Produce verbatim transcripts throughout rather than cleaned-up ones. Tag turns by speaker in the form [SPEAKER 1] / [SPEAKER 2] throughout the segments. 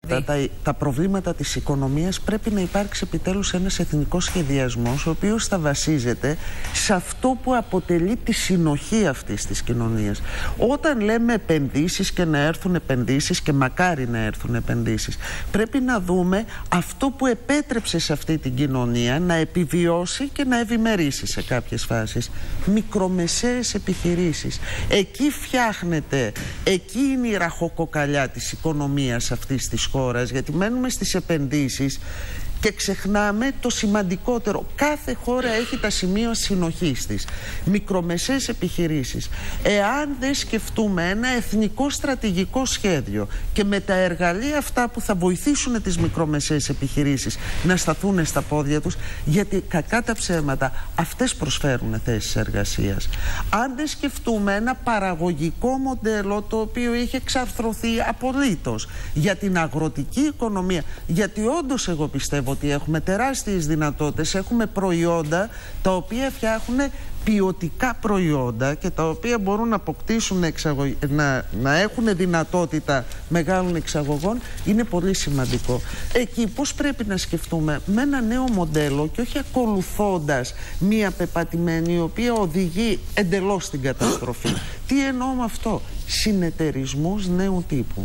[SPEAKER 1] προβλήματα, τα, τα προβλήματα της οικονομίας, πρέπει να υπάρξει επιτέλους ένας εθνικός σχεδιασμός, ο οποίος θα βασίζεται σε αυτό που αποτελεί τη συνοχή αυτής της κοινωνίας. Όταν λέμε επενδύσεις και να έρθουν επενδύσεις, και μακάρι να έρθουν επενδύσεις, πρέπει να δούμε αυτό που επέτρεψε σε αυτή την κοινωνία να επιβιώσει και να ευημερήσει σε κάποιες φάσεις. Μικρομεσαίες επιχειρήσεις. Εκεί φτιάχνεται, εκεί είναι η ραχοκοκαλιά της οικονομίας αυτής της χώρας, γιατί μένουμε στις επενδύσεις και ξεχνάμε το σημαντικότερο. Κάθε χώρα έχει τα σημεία συνοχής της. Μικρομεσαίες επιχειρήσεις. Εάν δεν σκεφτούμε ένα εθνικό στρατηγικό σχέδιο και με τα εργαλεία αυτά που θα βοηθήσουν τις μικρομεσαίες επιχειρήσεις να σταθούν στα πόδια τους, γιατί κακά τα ψέματα αυτές προσφέρουν θέσεις εργασίας. Αν δεν σκεφτούμε ένα παραγωγικό μοντέλο το οποίο είχε εξαρθρωθεί απολύτως για την αγροτική οικονομία, γιατί όντως εγώ πιστεύω ότι έχουμε τεράστιες δυνατότητες, έχουμε προϊόντα τα οποία φτιάχνουν ποιοτικά προϊόντα και τα οποία μπορούν να αποκτήσουν εξαγω... να, να έχουν δυνατότητα μεγάλων εξαγωγών, είναι πολύ σημαντικό. Εκεί πώς πρέπει να σκεφτούμε με ένα νέο μοντέλο και όχι ακολουθώντας μία πεπατημένη η οποία οδηγεί εντελώς στην καταστροφή. Τι εννοώ με αυτό? Συνεταιρισμούς νέου τύπου.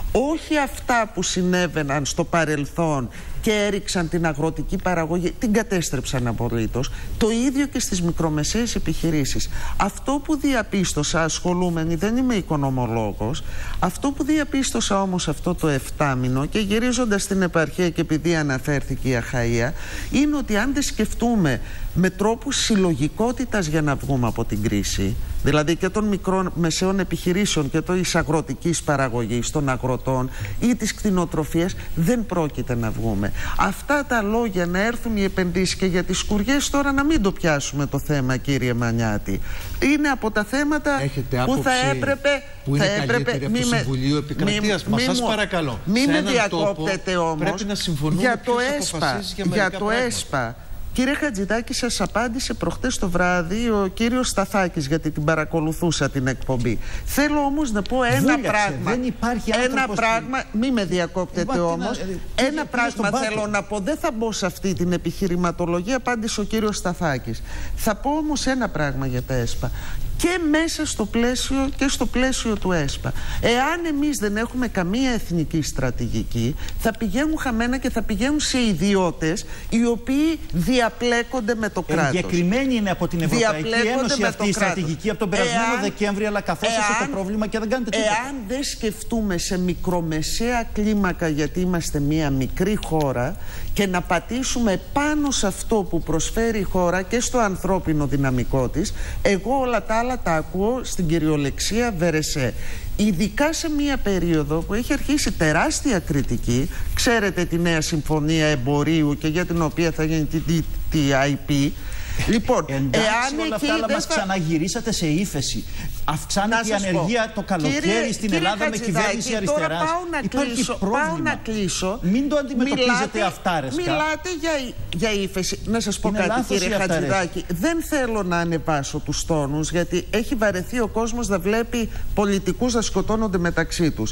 [SPEAKER 1] Όχι αυτά που συνέβαιναν στο παρελθόν και έριξαν την αγροτική παραγωγή, την κατέστρεψαν απολύτως. Το ίδιο και στις μικρομεσαίες επιχειρήσεις. Αυτό που διαπίστωσα, ασχολούμενοι, δεν είμαι οικονομολόγος, αυτό που διαπίστωσα όμως αυτό το εφτάμηνο, και γυρίζοντας στην επαρχία και επειδή αναφέρθηκε η Αχαΐα, είναι ότι αν δεν σκεφτούμε με τρόπους συλλογικότητας για να βγούμε από την κρίση, δηλαδή και των μικρών μεσαίων επιχειρήσεων και της αγροτικής παραγωγής, των αγροτών ή της κτηνοτροφίας, δεν πρόκειται να βγούμε. Αυτά τα λόγια να έρθουν οι επενδύσεις, και για τις σκουριές τώρα να μην το πιάσουμε το θέμα, κύριε Μανιάτη, είναι από τα θέματα
[SPEAKER 2] Έχετε
[SPEAKER 1] που θα έπρεπε...
[SPEAKER 2] που είναι
[SPEAKER 1] θα έπρεπε,
[SPEAKER 2] καλύτερη από το
[SPEAKER 1] με,
[SPEAKER 2] Συμβουλίο Επικρατείας. Μα σας παρακαλώ.
[SPEAKER 1] Μην με διακόπτετε όμως.
[SPEAKER 2] Πρέπει να συμφωνούμε
[SPEAKER 1] για το
[SPEAKER 2] ποιος
[SPEAKER 1] ΕΣΠΑ,
[SPEAKER 2] αποφασίζει για μερικά
[SPEAKER 1] για το
[SPEAKER 2] πράγματα.
[SPEAKER 1] ΕΣΠΑ. Κύριε Χατζηδάκη, σας απάντησε προχτές το βράδυ ο κύριος Σταθάκης, γιατί την παρακολουθούσα την εκπομπή. Θέλω όμως να πω ένα
[SPEAKER 3] Βούλιαξε,
[SPEAKER 1] πράγμα.
[SPEAKER 3] Δεν υπάρχει
[SPEAKER 1] ένα πράγμα, στην... Μη με διακόπτετε όμως. Να... Ένα πράγμα θέλω να πω. Δεν θα μπω σε αυτή την επιχειρηματολογία, απάντησε ο κύριος Σταθάκης. Θα πω όμως ένα πράγμα για τα ΕΣΠΑ. Και μέσα στο πλαίσιο και στο πλαίσιο του ΕΣΠΑ. Εάν εμείς δεν έχουμε καμία εθνική στρατηγική, θα πηγαίνουν χαμένα και θα πηγαίνουν σε ιδιώτες οι οποίοι διαπλέκονται με το κράτος.
[SPEAKER 3] Εγκεκριμένη είναι από την Ευρωπαϊκή Ένωση αυτή η στρατηγική από τον περασμένο
[SPEAKER 1] εάν,
[SPEAKER 3] Δεκέμβρη, αλλά καθόσαστε το πρόβλημα και δεν κάνετε τίποτα.
[SPEAKER 1] Εάν δεν σκεφτούμε σε μικρομεσαία κλίμακα, γιατί είμαστε μια μικρή χώρα, και να πατήσουμε πάνω σε αυτό που προσφέρει η χώρα και στο ανθρώπινο δυναμικό της, εγώ όλα τα άλλα τα ακούω στην κυριολεξία Βερεσέ. Ειδικά σε μια περίοδο που έχει αρχίσει τεράστια κριτική, ξέρετε τη νέα συμφωνία εμπορίου και για την οποία θα γίνει τη τι άι πι. Λοιπόν,
[SPEAKER 3] εντάξει,
[SPEAKER 1] εάν
[SPEAKER 3] όλα αυτά, αλλά μας
[SPEAKER 1] θα...
[SPEAKER 3] ξαναγυρίσατε σε ύφεση. Αυξάνεται η ανεργία πω. το καλοκαίρι κύριε, στην κύριε Ελλάδα με κυβέρνηση αριστεράς.
[SPEAKER 1] Τώρα πάω να, κλείσω, πάω να κλείσω.
[SPEAKER 3] Μην το αντιμετωπίζετε
[SPEAKER 1] μιλάτε,
[SPEAKER 3] αυτάρεσκα.
[SPEAKER 1] Μιλάτε για, για ύφεση. Να σας πω
[SPEAKER 3] Είναι
[SPEAKER 1] κάτι, κύριε Χατζηδάκη. Δεν θέλω να ανεβάσω τους τόνους, γιατί έχει βαρεθεί ο κόσμος να βλέπει πολιτικούς να σκοτώνονται μεταξύ τους.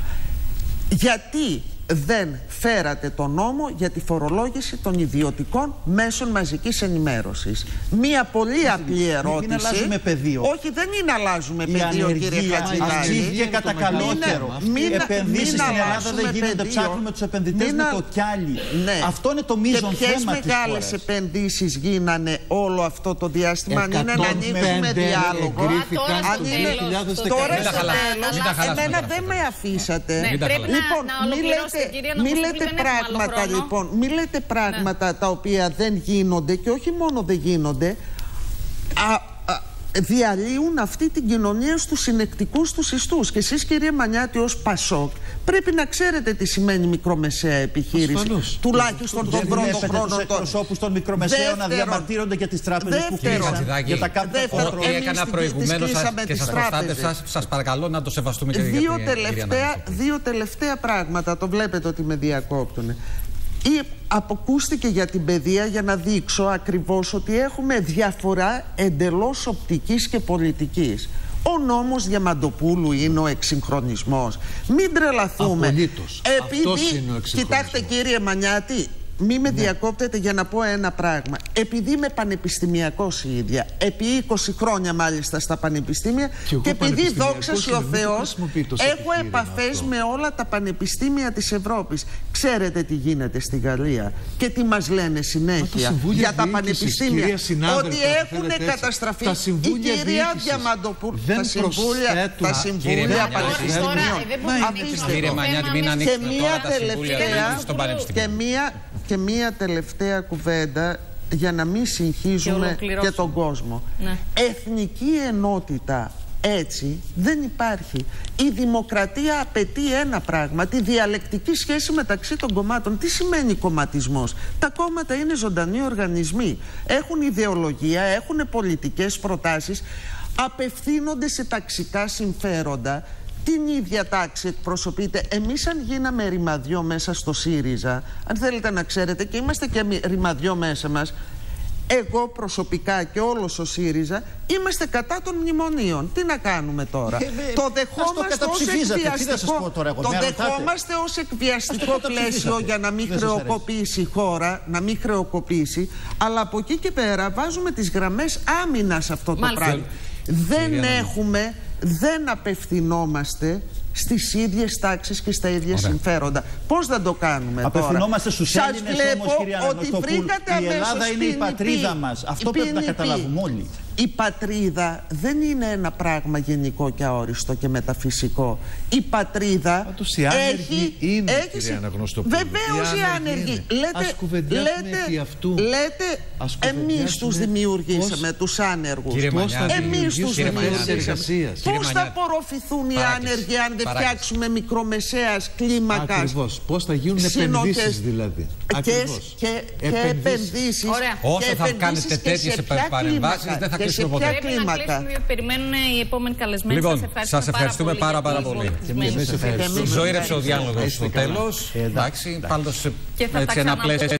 [SPEAKER 1] Γιατί δεν φέρατε τον νόμο για τη φορολόγηση των ιδιωτικών μέσων μαζικής ενημέρωσης? Μία πολύ απλή ερώτηση.
[SPEAKER 3] Μην αλλάζουμε πεδίο.
[SPEAKER 1] Όχι, δεν είναι αλλάζουμε
[SPEAKER 3] η
[SPEAKER 1] πεδίο, κύριε Χατζηδάκη.
[SPEAKER 3] Αυξήθηκε κατά καλό καιρό. Οι επενδύσεις στην Ελλάδα δεν γίνονται. Ψάχνουμε τους επενδυτές με το κιάλι. Ναι. Αυτό είναι το μείζον θέμα της χώρας.
[SPEAKER 1] Και ποιες μεγάλες επενδύσεις γίνανε όλο αυτό το διάστημα? Αν είναι να ανοίγουμε διάλογο. Αν είναι τώρα στο τέλος, εμένα δεν με αφήσατε. Λοιπόν, μη λέτε πράγματα, λοιπόν, μη λέτε πράγματα ναι. τα οποία δεν γίνονται, και όχι μόνο δεν γίνονται, α, α, διαλύουν αυτή την κοινωνία στους συνεκτικούς τους ιστούς. Και εσείς, κύριε Μανιάτη, ως Πασόκ, πρέπει να ξέρετε τι σημαίνει μικρομεσαία επιχείρηση. Ασφαλώς. Τουλάχιστον τον πρώτο χρόνο.
[SPEAKER 3] Τους εκπροσώπους των μικρομεσαίων να διαμαρτύρονται για τις τράπεζες που κλείσαν. Για τα κάποια
[SPEAKER 4] ό,τι έκανα προηγουμένως και σας προστάτευσα, σας παρακαλώ να το σεβαστούμε και για την κυρία.
[SPEAKER 1] Δύο τελευταία πράγματα, το βλέπετε ότι με διακόπτουν. Ή αποκούστηκε για την παιδεία, για να δείξω ακριβώς ότι έχουμε διαφορά εντελώς οπτικής και πολιτικής. Ο νόμος Διαμαντοπούλου είναι ο εξυγχρονισμός. Μην τρελαθούμε.
[SPEAKER 2] Απολύτως.
[SPEAKER 1] Επειδή,
[SPEAKER 2] Αυτός είναι ο εξυγχρονισμός.
[SPEAKER 1] Κοιτάξτε κύριε Μανιάτη, μη με ναι. διακόπτετε για να πω ένα πράγμα. Επειδή είμαι πανεπιστημιακός η ίδια, επί είκοσι χρόνια μάλιστα στα πανεπιστήμια, και, και επειδή δόξα ο Θεός έχω επαφές αυτό. με όλα τα πανεπιστήμια της Ευρώπης. Ξέρετε τι γίνεται στη Γαλλία και τι μας λένε συνέχεια για τα πανεπιστήμια. Ότι έχουν καταστραφεί. Η κυρία Διαμαντοπούλου, τα συμβούλια, τα συμβούλια πανεπιστημίων.
[SPEAKER 4] Κύριε Μανιάτη, μην ανοίξετε τώρα τα συμβούλια των πανεπιστημίων.
[SPEAKER 1] Και μία τελευταία κουβέντα για να μην συγχύζουμε και, και τον κόσμο. Ναι. Εθνική ενότητα έτσι δεν υπάρχει. Η δημοκρατία απαιτεί ένα πράγμα, τη διαλεκτική σχέση μεταξύ των κομμάτων. Τι σημαίνει κομματισμός? Τα κόμματα είναι ζωντανοί οργανισμοί. Έχουν ιδεολογία, έχουν πολιτικές προτάσεις, απευθύνονται σε ταξικά συμφέροντα. Την ίδια τάξη εκπροσωπείται. Εμείς αν γίναμε ρημαδιό μέσα στο ΣΥΡΙΖΑ, αν θέλετε να ξέρετε, και είμαστε και ρημαδιό μέσα μας, εγώ προσωπικά και όλος ο ΣΥΡΙΖΑ είμαστε κατά των μνημονίων. Τι να κάνουμε τώρα? Ε, το δεχόμαστε ως εκβιαστικό, το το δεχόμαστε ως εκβιαστικό πλαίσιο για να μην χρεοκοπήσει η χώρα, να μην χρεοκοπήσει, αλλά από εκεί και πέρα βάζουμε τις γραμμές άμυνας σε αυτό το Μάλιστα. πράγμα. Δεν έχουμε... δεν απευθυνόμαστε στις ίδιες τάξεις και στα ίδια Ωραία. συμφέροντα. Πώς θα το κάνουμε τώρα?
[SPEAKER 3] Απευθυνόμαστε στους Έλληνες όμως, κυρία Αναγνωστοπούλου. Η Ελλάδα είναι η πατρίδα μας. Αυτό πρέπει να καταλάβουμε όλοι.
[SPEAKER 1] Η πατρίδα δεν είναι ένα πράγμα γενικό και αόριστο και μεταφυσικό. Η πατρίδα
[SPEAKER 2] Άτως, οι
[SPEAKER 1] έχει...
[SPEAKER 2] είναι,
[SPEAKER 1] έχει
[SPEAKER 2] κυρία Αναγνωστοπούλου.
[SPEAKER 1] Βεβαίως οι άνεργοι. Λέτε, λέτε, λέτε εμείς τους δημιουργήσαμε, τους άνεργους. Εμείς τους δημιουργήσαμε. Πώς θα απορροφηθούν οι άνεργοι αν δεν φτιάξουμε μικρομεσαίας κλίμακας?
[SPEAKER 2] Ακριβώς. Πώς θα γίνουν επενδύσεις δηλαδή?
[SPEAKER 1] Ακριβώς. Και επενδύσεις.
[SPEAKER 4] Όσο θα κάνετε τέτοιες παρεμβάσεις δεν θα κλείσουμε ποτέ.
[SPEAKER 5] Πρέπει να κλείσουμε, περιμένουν οι επόμενοι καλεσμένοι.
[SPEAKER 4] Λοιπόν, σας ευχαριστούμε πάρα πάρα πολύ. Ζωήρεψε ο διάλογος στο τέλος. Εντάξει, πάντως έτσι ένα πλαίσιο.